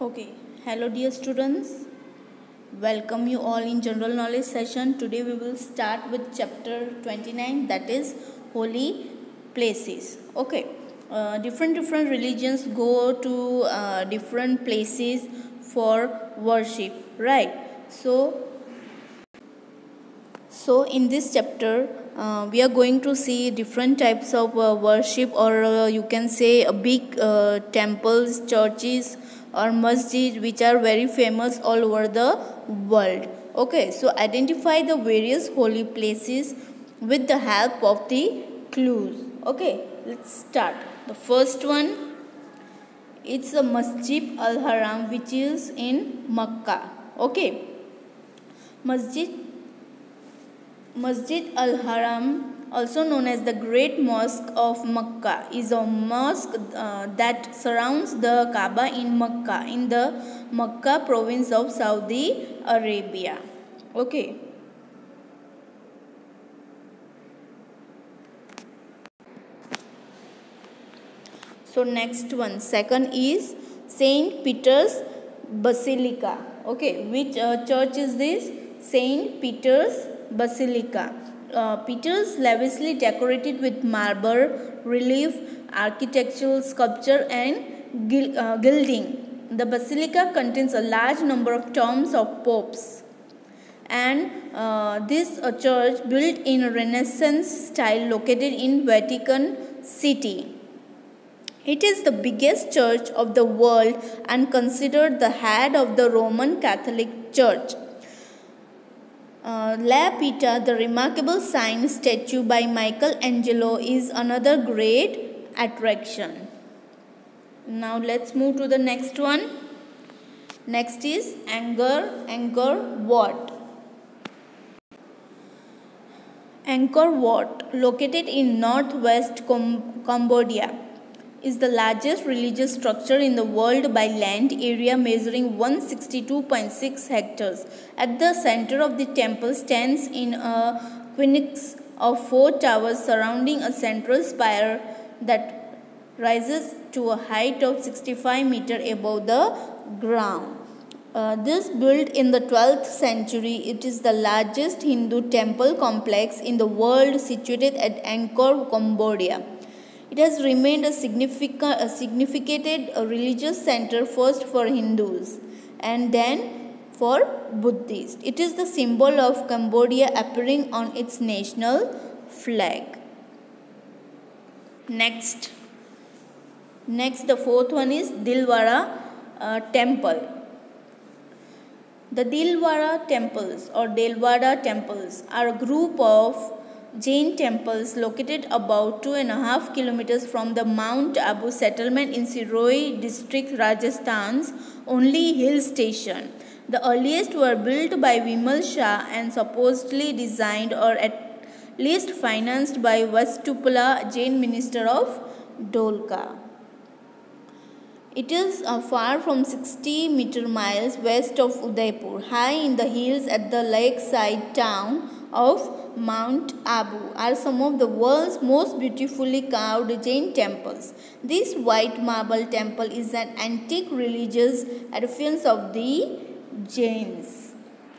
Okay, hello dear students. Welcome you all in general knowledge session. Today we will start with chapter 29, that is holy places. Okay, different religions go to different places for worship, right? So in this chapter, we are going to see different types of worship, or you can say big temples, churches, or masjid, which are very famous all over the world. Okay, so identify the various holy places with the help of the clues. Okay, let's start. The first one, it's a Masjid Al-Haram, which is in Makkah. Okay, Masjid Al-Haram, also known as the Great Mosque of Makkah, is a mosque that surrounds the Kaaba in Makkah, in the Makkah province of Saudi Arabia. Okay. So next one, second is Saint Peter's Basilica. Okay, which church is this? Saint Peter's Basilica. Peter's lavishly decorated with marble, relief, architectural sculpture and gilding. The basilica contains a large number of tombs of popes. And this church built in Renaissance style located in Vatican City. It is the biggest church of the world and considered the head of the Roman Catholic Church. La Pietà, the remarkable sign statue by Michelangelo, is another great attraction. Now let's move to the next one. Next is Angkor Wat. Angkor Wat, located in northwest Cambodia, is the largest religious structure in the world by land area, measuring 162.6 hectares. At the center of the temple stands in a quinquecus of 4 towers surrounding a central spire that rises to a height of 65 meters above the ground. This built in the 12th century, it is the largest Hindu temple complex in the world, situated at Angkor, Cambodia. It has remained a significant religious center, first for Hindus and then for Buddhists. It is the symbol of Cambodia, appearing on its national flag. Next, the fourth one is Dilwara Temple. The Dilwara temples or Delwara temples are a group of Jain temples located about 2.5 kilometers from the Mount Abu settlement in Siroi district, Rajasthan's only hill station. The earliest were built by Vimal Shah and supposedly designed or at least financed by Vastupala, Jain minister of Dholka. It is far from 60 miles west of Udaipur, high in the hills at the lakeside town of Mount Abu are some of the world's most beautifully carved Jain temples. This white marble temple is an antique religious edifice of the Jains.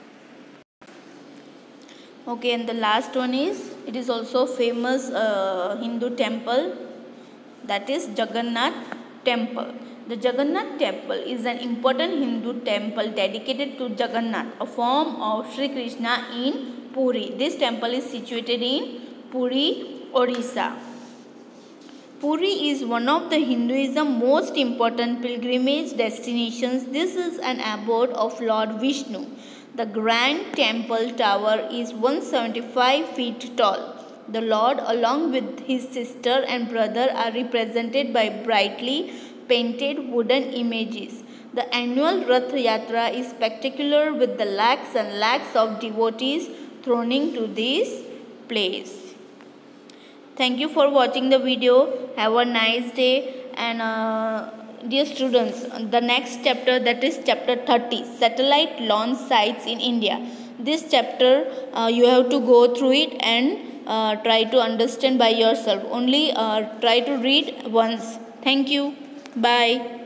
Okay, and the last one is, it is also famous Hindu temple, that is Jagannath Temple. The Jagannath Temple is an important Hindu temple dedicated to Jagannath, a form of Sri Krishna in Puri. This temple is situated in Puri, Odisha. Puri is one of the Hinduism's most important pilgrimage destinations. This is an abode of Lord Vishnu. The grand temple tower is 175 feet tall. The Lord, along with his sister and brother, are represented by brightly painted wooden images. The annual Rath Yatra is spectacular, with the lakhs and lakhs of devotees thronging to this place. Thank you for watching the video. Have a nice day. And dear students, the next chapter, that is chapter 30, satellite launch sites in India. This chapter you have to go through it and try to understand by yourself. Only try to read once. Thank you. Bye.